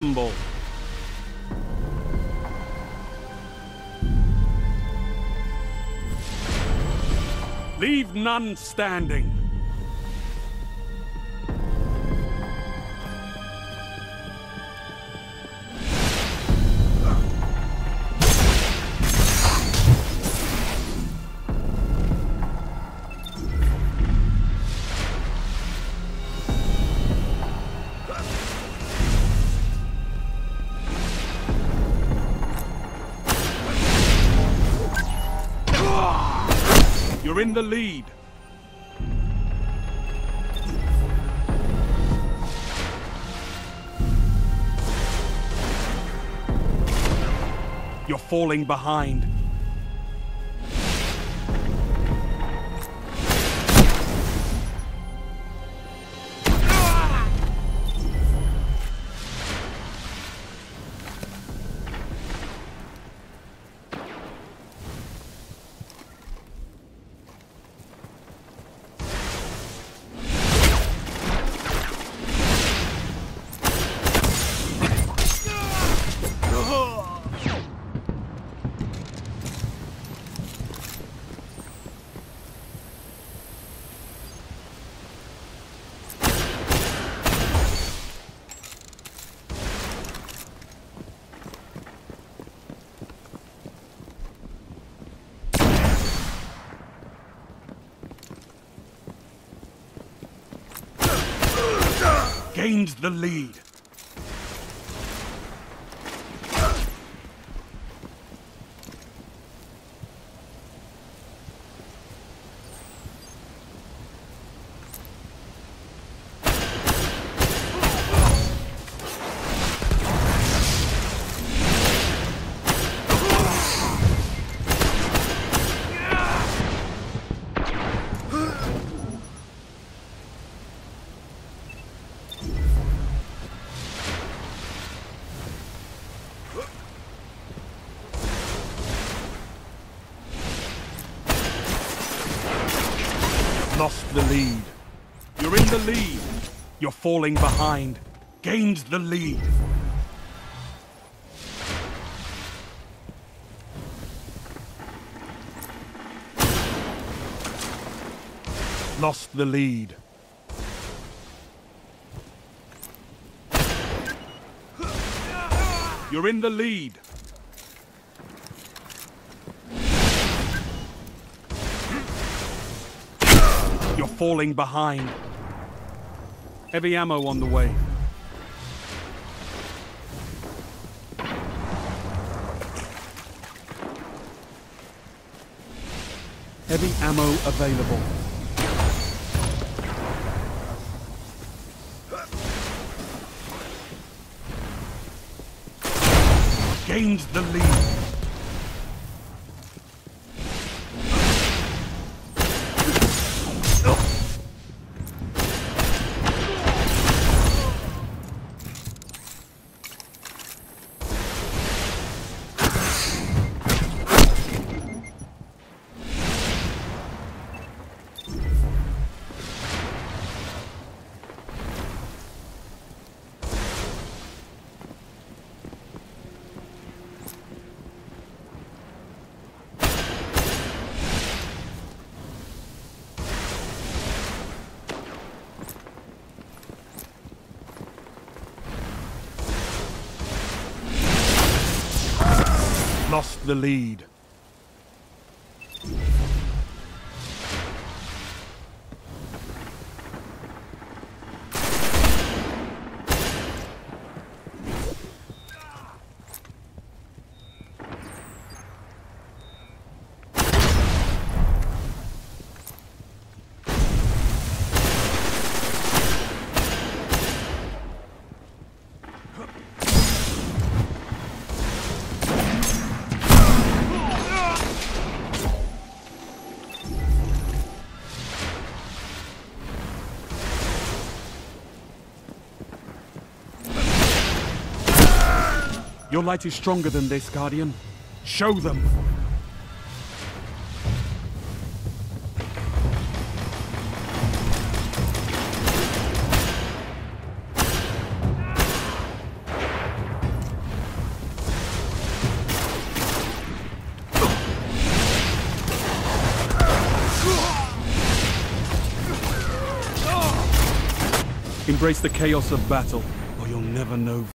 Humble. Leave none standing. You're in the lead. You're falling behind. Gained the lead. Lost the lead. You're in the lead. You're falling behind. Gained the lead. Lost the lead. You're in the lead. You're falling behind. Heavy ammo on the way. Heavy ammo available. Gained the lead. Lost the lead. Your light is stronger than this, Guardian. Show them! Embrace the chaos of battle, or you'll never know